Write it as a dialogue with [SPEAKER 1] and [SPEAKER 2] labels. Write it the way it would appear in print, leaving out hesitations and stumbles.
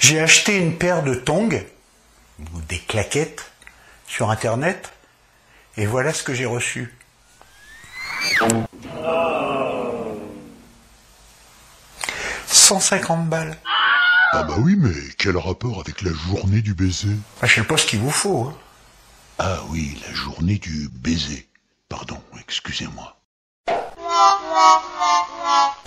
[SPEAKER 1] J'ai acheté une paire de tongs, ou des claquettes, sur internet, et voilà ce que j'ai reçu. 150 balles.
[SPEAKER 2] Ah bah oui, mais quel rapport avec la journée du baiser?
[SPEAKER 1] Je sais pas ce qu'il vous faut. Hein.
[SPEAKER 2] Ah oui, la journée du baiser. Pardon, excusez-moi.